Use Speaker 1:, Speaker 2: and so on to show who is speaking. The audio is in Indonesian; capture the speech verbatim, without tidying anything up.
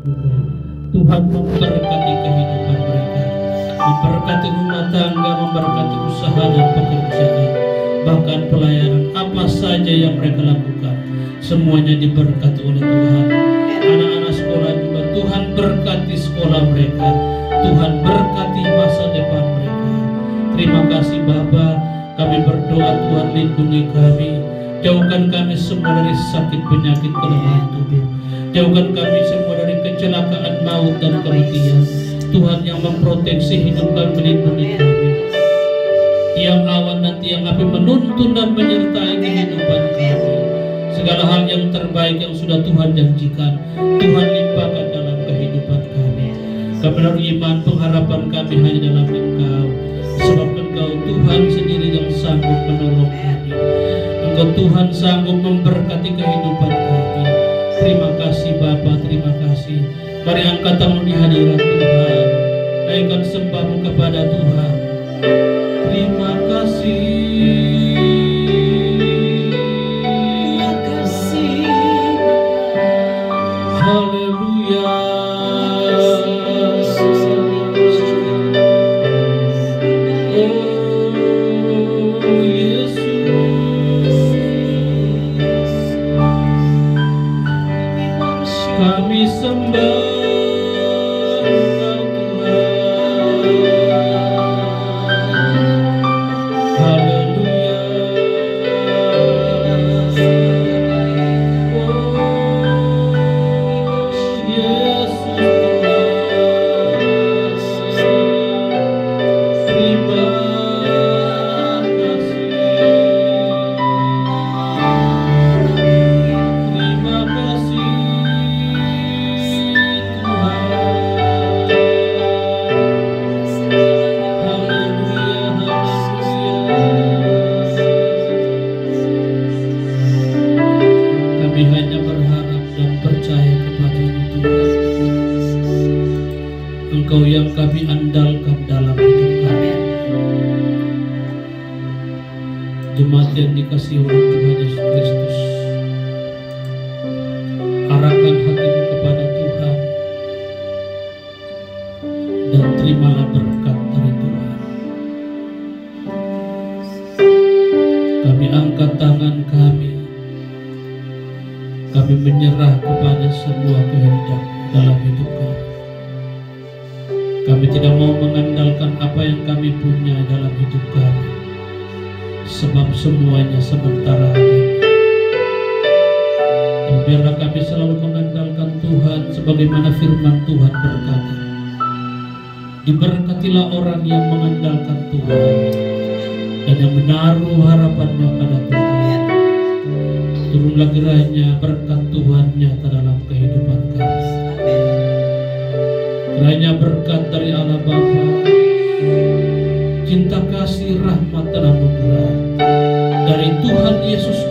Speaker 1: Tuhan memberkati kehidupan mereka, memberkati rumah tangga, memberkati usaha dan pekerjaan, bahkan pelayanan apa saja yang mereka lakukan, semuanya diberkati oleh Tuhan. Anak-anak sekolah juga Tuhan berkati sekolah mereka, Tuhan berkati masa depan mereka. Terima kasih Bapa, kami berdoa Tuhan lindungi kami, jauhkan kami semua dari sakit penyakit kelemahan tubuh, jauhkan kami semua dari kecelakaan maut dan kematian. Tuhan yang memproteksi hidup kami, melindungi kami. Tiang awan dan tiang api menuntun dan menyertai kehidupan kami. Segala hal yang terbaik yang sudah Tuhan janjikan, Tuhan limpahkan dalam kehidupan kami. Kami menaruh iman, pengharapan kami hanya dalam Engkau, sebab Engkau Tuhan sendiri yang sanggup menolong kami. Engkau Tuhan sanggup memberkati kehidupan kami. Terima kasih Bapa, terima kasih. Mari angkat tangan di hadirat Tuhan, naikkan sembahmu kepada Tuhan. Terima kasih. Terima kasih. Haleluya. Oh Yesus, kami sembah Engkau Tuhan. Haleluya. Oh Yesus Tuhan, terima kasih. Terima kasih kami hanya berharap dan percaya kepada-Mu Tuhan. Engkau yang kami andalkan dalam hidup kami. Jemaat yang dikasihi oleh Tuhan Yesus Kristus, arahkan hatimu kepada Tuhan dan terimalah berkat dari Tuhan. Kami angkat tangan kami, kami menyerah kepada semua kehendak dalam hidup kami. Kami tidak mau mengandalkan apa yang kami punya dalam hidup kami, sebab semuanya sementara adanya. Biarlah kami selalu mengandalkan Tuhan, sebagaimana firman Tuhan berkata, diberkatilah orang yang mengandalkan Tuhan dan yang menaruh harapannya pada Tuhan. Turunlah kiranya berkat Tuhan nyata dalam kehidupan kami. Kiranya berkat dari Allah Bapa, cinta kasih, rahmat dan anugerah dari Tuhan Yesus